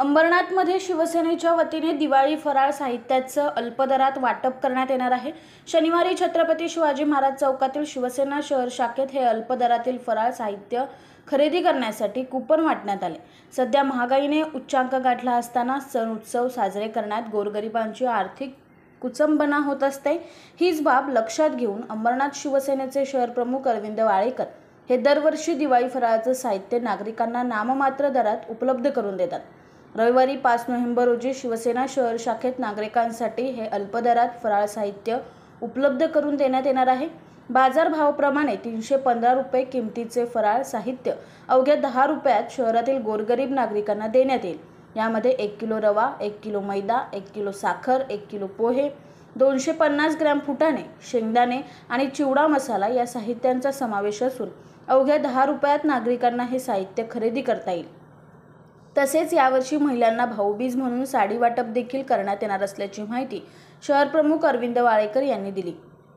अंबरनाथमध्ये शिवसेनेच्या वतीने दिवाळी फराळ साहित्याचं अल्पदरात वाटप करण्यात येणार आहे। शनिवारी छत्रपती शिवाजी महाराज चौकातील शिवसेना शहर शाखेत हे अल्पदरातील फराळ साहित्य खरेदी करण्यासाठी कूपन वाटण्यात आले। सध्या महागाईने उच्चांक गाठला असताना सण उत्सव साजरे करण्यात गोरगरिबांची आर्थिक कुचंबना होत असते। हीच बाब लक्षात घेऊन अंबरनाथ शिवसेनेचे शहर प्रमुख अरविंद वाळेकर हे दरवर्षी दिवाळी फराळाचं साहित्य नागरिकांना नाममात्र दरात उपलब्ध करून देतात। रविवारी 5 नोव्हेंबर रोजी शिवसेना शहर शाखेत नागरिकांसाठी हे अल्पदरात फराळ साहित्य उपलब्ध करून देण्यात येणार आहे। बाजारभावाप्रमाणे 315 रुपये किमतीचे फराळ साहित्य अवघ्या 10 रुपयात शहरातील गोरगरीब नागरिकांना देण्यात येईल। यामध्ये 1 किलो रवा, 1 किलो मैदा, 1 किलो साखर, 1 किलो पोहे, 250 ग्रॅम फुटाणे, शेंगदाणे आणि चिवडा मसाला या साहित्यांचा समावेश असून अवघ्या 10 रुपयात नागरिकांना हे साहित्य खरेदी करता येईल। तसेच यावर्षी महिलांना भाऊबीज म्हणून साडी वाटप देखील करण्यात येणार असल्याची माहिती शहर प्रमुख अरविंद वाळेकर यांनी दिली।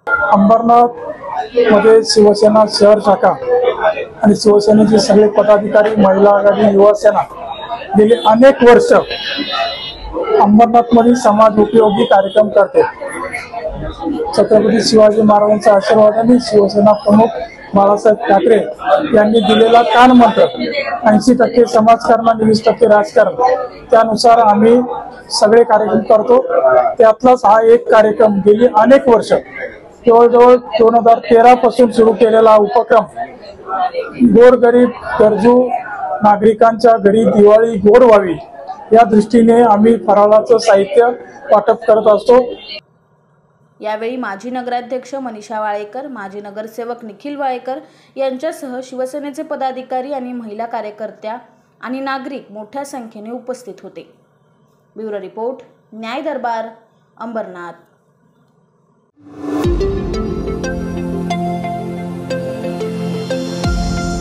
अंबरनाथ मध्ये शिवसेना शहर शाखा आणि शिवसेनेचे सगळे पदाधिकारी, महिला आघाडी, युवा सेना गेली अनेक वर्ष अंबरनाथ मध्ये समाज उपयोगी कार्यक्रम करते। छत्रपती शिवाजी महाराजांच्या आशीर्वादाने शिवसेना प्रमुख बाळासाहेब ठाकरे यांनी दिलेला कान मंत्र 80% समाजकारण आणि 20% राजकारण, त्यानुसार आम्ही सगळे कार्यक्रम करतो। त्यातलाच हा एक कार्यक्रम गेली अनेक वर्ष जवळजवळ 2013 पासून सुरू केलेला उपक्रम गोरगरीब गरजू नागरिकांच्या घरी दिवाळी गोड व्हावी या दृष्टीने आम्ही फराळाचं साहित्य वाटप करत असतो। यावेळी माजी नगराध्यक्ष मनीषा वाळेकर, माजी नगरसेवक निखिल वाळेकर यांच्यासह शिवसेनेचे पदाधिकारी आणि महिला कार्यकर्त्या आणि नागरिक मोठ्या संख्येने उपस्थित होते। ब्युरो रिपोर्ट, न्याय दरबार, अंबरनाथ।